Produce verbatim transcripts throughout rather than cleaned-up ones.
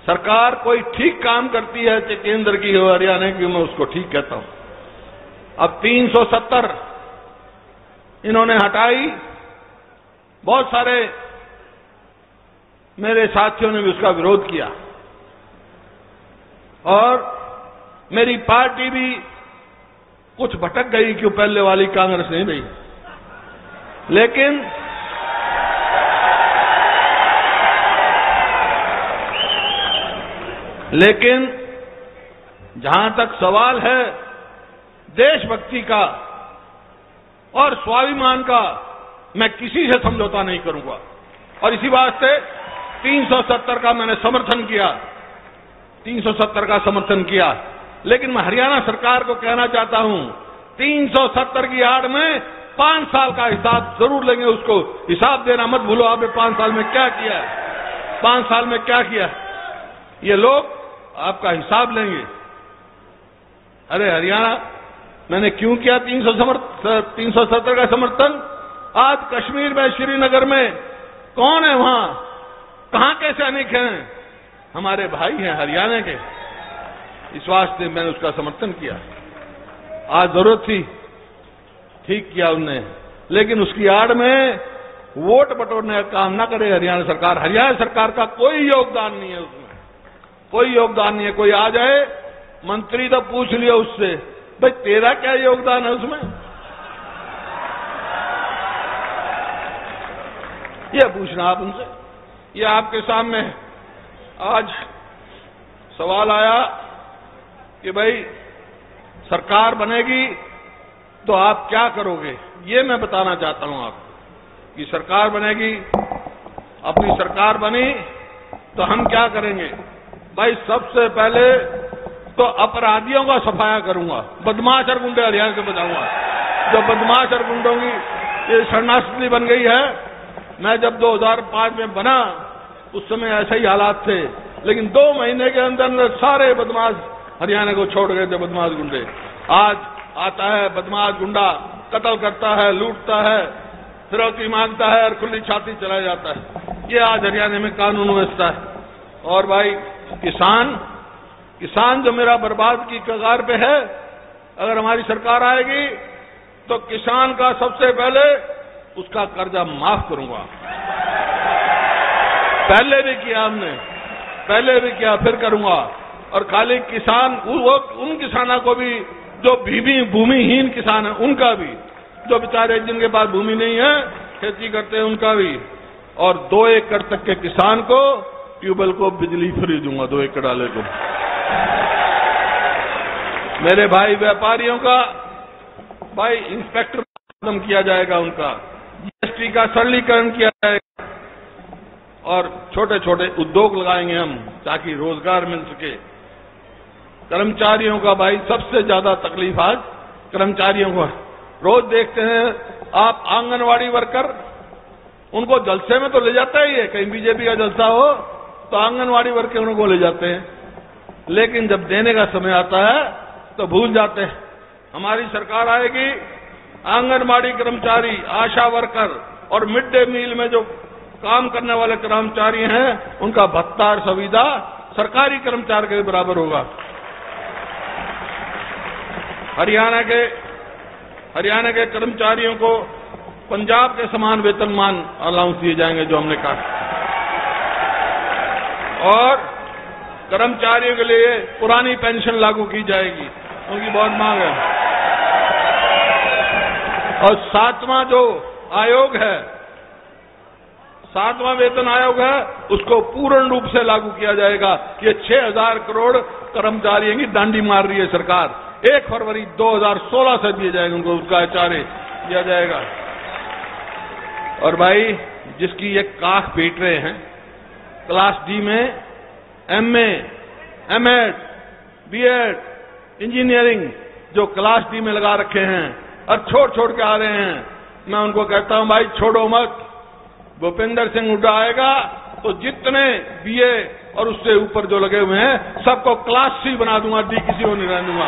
सरकार कोई ठीक काम करती है, चाहे केंद्र की हो हरियाणा की, मैं उसको ठीक कहता हूं। अब तीन सौ सत्तर इन्होंने हटाई, बहुत सारे मेरे साथियों ने भी उसका विरोध किया और मेरी पार्टी भी कुछ भटक गई कि पहले वाली कांग्रेस नहीं रही। लेकिन लेकिन जहां तक सवाल है देशभक्ति का और स्वाभिमान का, मैं किसी से समझौता नहीं करूंगा और इसी वास्ते तीन सौ सत्तर का मैंने समर्थन किया, तीन सौ सत्तर का समर्थन किया। लेकिन मैं हरियाणा सरकार को कहना चाहता हूं, तीन सौ सत्तर की आड़ में पांच साल का हिसाब जरूर लेंगे, उसको हिसाब देना मत भूलो। आपने पांच साल में क्या किया है, पांच साल में क्या किया, ये लोग आपका हिसाब लेंगे। अरे हरियाणा मैंने क्यों किया तीन सौ तीन सौ सत्तर का समर्थन? आज कश्मीर में, श्रीनगर में कौन है, वहां कहां के सैनिक हैं? हमारे भाई हैं हरियाणा के। इस वास्ते मैंने उसका समर्थन किया। आज जरूरत थी, ठीक किया उनने, लेकिन उसकी आड़ में वोट बटोरने का काम ना करे हरियाणा सरकार। हरियाणा सरकार का कोई योगदान नहीं है उसमें, कोई योगदान नहीं है। कोई आ जाए मंत्री तो पूछ लिया उससे, भाई तेरा क्या योगदान है उसमें, यह पूछना आप उनसे। यह आपके सामने आज सवाल आया कि भाई सरकार बनेगी तो आप क्या करोगे। ये मैं बताना चाहता हूं आपको कि सरकार बनेगी, अपनी सरकार बनी तो हम क्या करेंगे। भाई सबसे पहले तो अपराधियों का सफाया करूंगा, बदमाश और गुंडे हरियाणा से बचाऊंगा। जो बदमाश और गुंडों की ये शरणार्थी बन गई है, मैं जब दो हज़ार पाँच में बना उस समय ऐसे ही हालात थे, लेकिन दो महीने के अंदर अंदर सारे बदमाश हरियाणा को छोड़ गए थे, बदमाश गुंडे। आज आता है बदमाश गुंडा, कत्ल करता है, लूटता है, फिरौती मांगता है और खुली छाती चला जाता है। ये आज हरियाणा में कानून व्यवस्था है। और भाई किसान किसान जो मेरा बर्बाद की कगार पे है, अगर हमारी सरकार आएगी तो किसान का सबसे पहले उसका कर्जा माफ करूंगा। पहले भी किया हमने, पहले भी किया, फिर करूंगा। और खाली किसान, वो उन किसानों को भी जो भूमि भूमिहीन किसान है उनका भी, जो बेचारे जिनके पास भूमि नहीं है, खेती करते हैं, उनका भी। और दो एकड़ तक के किसान को, ट्यूबवेल को बिजली फ्री दूंगा, दो एकड़ वाले को। मेरे भाई व्यापारियों का, भाई इंस्पेक्टर खत्म किया जाएगा, उनका जीएसटी का सरलीकरण किया जाएगा और छोटे छोटे उद्योग लगाएंगे हम ताकि रोजगार मिल सके। कर्मचारियों का भाई सबसे ज्यादा तकलीफ आज कर्मचारियों को। रोज देखते हैं आप आंगनवाड़ी वर्कर, उनको जलसे में तो ले जाता ही है, कहीं बीजेपी का जलसा हो तो आंगनवाड़ी वर्करों को ले जाते हैं, लेकिन जब देने का समय आता है तो भूल जाते हैं। हमारी सरकार आएगी, आंगनबाड़ी कर्मचारी, आशा वर्कर और मिड डे मील में जो काम करने वाले कर्मचारी हैं, उनका भत्ता और सुविधा सरकारी कर्मचारी के बराबर होगा। हरियाणा के हरियाणा के कर्मचारियों को पंजाब के समान वेतनमान अलाउंस दिए जाएंगे, जो हमने कहा। और कर्मचारियों के लिए पुरानी पेंशन लागू की जाएगी, उनकी बहुत मांग है। और सातवां जो आयोग है, सातवां वेतन आयोग है, उसको पूर्ण रूप से लागू किया जाएगा। ये छह हजार करोड़ कर्मचारियों की डांडी मार रही है सरकार, एक फरवरी दो हज़ार सोलह से दिए जाएंगे उनको, उसका एचआरए दिया जाएगा। और भाई जिसकी ये काख पीट रहे हैं, क्लास डी में एमए, एमएड, बीएड, इंजीनियरिंग जो क्लास डी में लगा रखे हैं और छोड़ छोड़ के आ रहे हैं, मैं उनको कहता हूं भाई छोड़ो मत। भूपेंद्र सिंह हुड्डा आएगा तो जितने बीए और उससे ऊपर जो लगे हुए हैं सबको क्लास सी बना दूंगा, डी किसी को नहीं रहने दूंगा।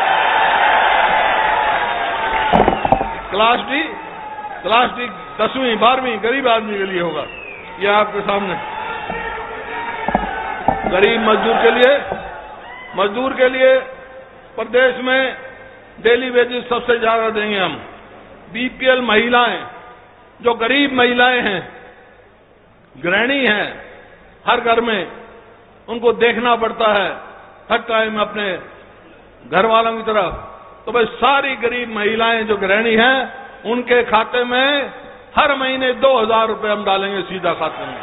क्लास डी क्लास डी दसवीं बारहवीं गरीब आदमी के लिए होगा। यह आपके सामने गरीब मजदूर के लिए मजदूर के लिए प्रदेश में डेली वेजेस सबसे ज्यादा देंगे हम। बीपीएल महिलाएं, जो गरीब महिलाएं हैं, गृहिणी हैं, हर घर में उनको देखना पड़ता है हर टाइम अपने घर वालों की तरफ, तो भाई सारी गरीब महिलाएं जो गृहिणी हैं उनके खाते में हर महीने दो हजार रुपये हम डालेंगे सीधा खाते में।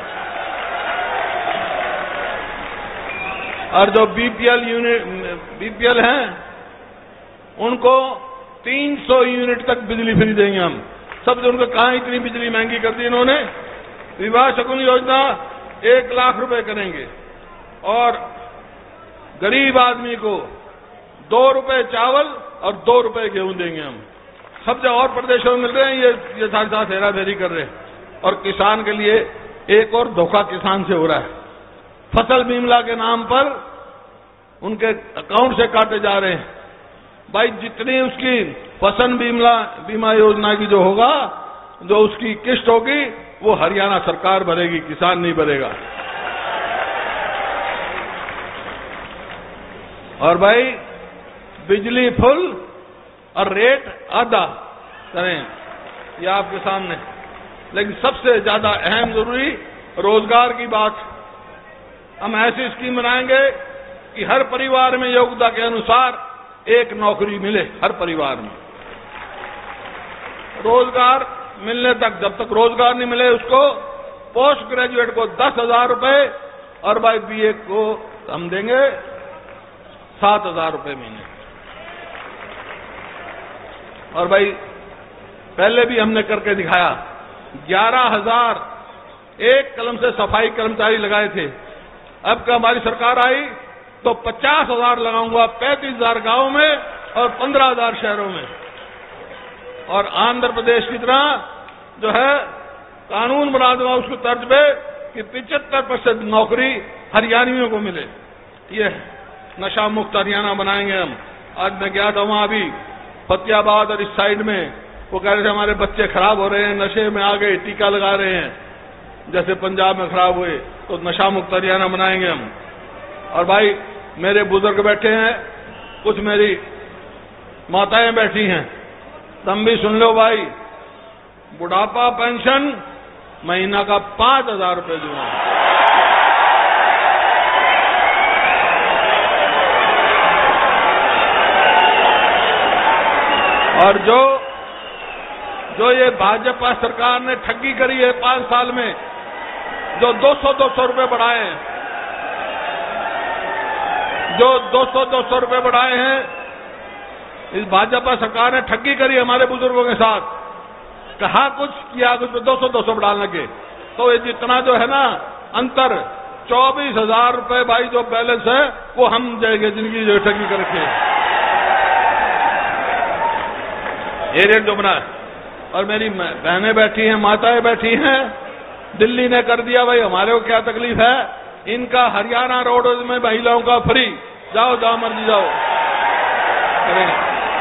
और जो बीपीएल यूनिट बीपीएल हैं उनको तीन सौ यूनिट तक बिजली फ्री देंगे हम। सबसे उनको कहां इतनी बिजली महंगी कर दी इन्होंने। विवाह शगुन योजना एक लाख रुपए करेंगे और गरीब आदमी को दो रुपए चावल और दो रुपए गेहूं देंगे हम। सब जगह और प्रदेशों में मिल रहे हैं, ये ये साथ साथ हेरा फेरी कर रहे हैं। और किसान के लिए एक और धोखा किसान से हो रहा है। फसल बीमा के नाम पर उनके अकाउंट से काटे जा रहे हैं। भाई जितनी उसकी फसल बीमा बीमा योजना की जो होगा, जो उसकी किस्त होगी वो हरियाणा सरकार भरेगी, किसान नहीं भरेगा। और भाई बिजली फुल और रेट आधा करें, ये आपके सामने। लेकिन सबसे ज्यादा अहम जरूरी रोजगार की बात, हम ऐसी स्कीम बनाएंगे कि हर परिवार में योग्यता के अनुसार एक नौकरी मिले, हर परिवार में रोजगार मिलने तक। जब तक रोजगार नहीं मिले उसको पोस्ट ग्रेजुएट को दस हजार रुपये और भाई बीए को हम देंगे सात हजार रुपये महीने। और भाई पहले भी हमने करके दिखाया, ग्यारह हजार एक कलम से सफाई कर्मचारी लगाए थे। अब का हमारी सरकार आई तो पचास हजार लगाऊंगा, पैंतीस हजार गांव में और पंद्रह हजार शहरों में। और आंध्र प्रदेश की तरह जो है कानून बना दूंगा उसको तर्ज पे कि पिचहत्तर प्रतिशत नौकरी हरियाणियों को मिले। ये नशा मुक्त हरियाणा बनाएंगे हम। आज मैं गया था वहां अभी फतेहाबाद और इस साइड में, वो कह रहे थे हमारे बच्चे खराब हो रहे हैं, नशे में आ गए, टीका लगा रहे हैं, जैसे पंजाब में खराब हुए। तो नशा मुक्त हरियाणा बनाएंगे हम। और भाई मेरे बुजुर्ग बैठे हैं, कुछ मेरी माताएं बैठी हैं, तुम भी सुन लो भाई, बुढ़ापा पेंशन महीना का पांच हजार रुपये दूंगा। और जो जो ये भाजपा सरकार ने ठगी करी है पांच साल में, जो दो सौ दो सौ रुपये बढ़ाए हैं, जो दो सौ दो सौ रुपये बढ़ाए हैं, इस भाजपा सरकार ने ठगी करी हमारे बुजुर्गों के साथ। कहा कुछ किया कुछ, दो सौ दो सौ बढ़ाने लगे। तो ये जितना जो है ना अंतर, चौबीस हजार रुपये भाई जो बैलेंस है वो हम जाएंगे जिनकी जो ठगी करके ये रेट जो बना है। और मेरी बहनें बैठी हैं, माताएं बैठी हैं, दिल्ली ने कर दिया भाई, हमारे को क्या तकलीफ है। इनका हरियाणा रोडवेज में महिलाओं का फ्री, जाओ जाओ मर्जी जाओ करेंगे।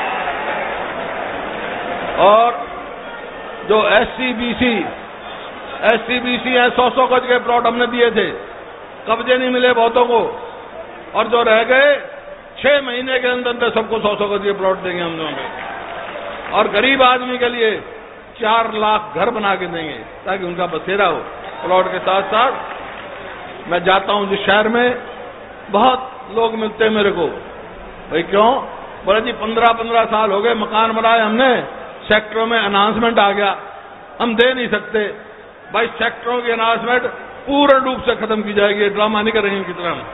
और जो एससी बीसी एससी बीसी है, सौ सौ गज के प्लॉट हमने दिए थे, कब्जे नहीं मिले बहुतों को, और जो रह गए छह महीने के अंदर अंदर सबको सौ सौ गज के प्लॉट देंगे हम लोग। और गरीब आदमी के लिए चार लाख घर बना के देंगे ताकि उनका बसेरा हो प्लॉट के साथ साथ। मैं जाता हूं जिस शहर में, बहुत लोग मिलते हैं मेरे को, भाई क्यों, बोला जी पंद्रह पंद्रह साल हो गए मकान बनाए हमने, सेक्टरों में अनाउंसमेंट आ गया, हम दे नहीं सकते। भाई सेक्टरों की अनाउंसमेंट पूर्ण रूप से खत्म की जाएगी, ड्रामा नहीं करेंगे की तरह।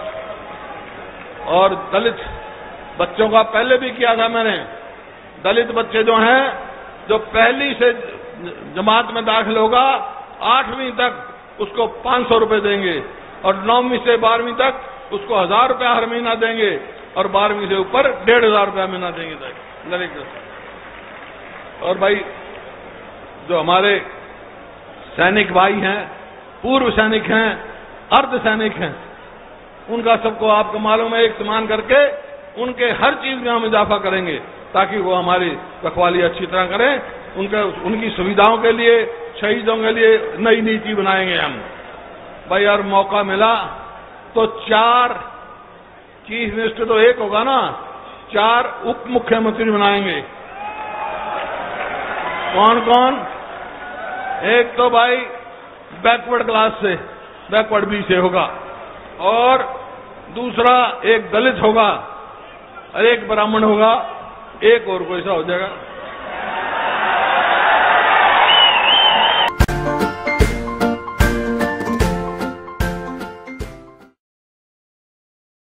और दलित बच्चों का पहले भी किया था मैंने, दलित बच्चे जो हैं, जो पहली से जमात में दाखिल होगा आठवीं तक उसको पांच सौ रुपये देंगे, और नौवीं से बारहवीं तक उसको हजार रुपया हर महीना देंगे, और बारहवीं से ऊपर डेढ़ हजार रुपया महीना देंगे दलित। और भाई जो हमारे सैनिक भाई हैं, पूर्व सैनिक हैं, अर्ध सैनिक हैं, उनका सबको आपको मालूम है एक समान करके उनके हर चीज में हम इजाफा करेंगे ताकि वो हमारी रखवाली अच्छी तरह करें। उनके उनकी सुविधाओं के लिए, शहीदों के लिए नई नीति बनाएंगे हम। भाई यार मौका मिला तो चार चीफ मिनिस्टर तो एक होगा ना, चार उप मुख्यमंत्री बनाएंगे। कौन कौन? एक तो भाई बैकवर्ड क्लास से, बैकवर्ड बी से होगा, और दूसरा एक दलित होगा, और एक ब्राह्मण होगा, एक और कोई सा हो जाएगा।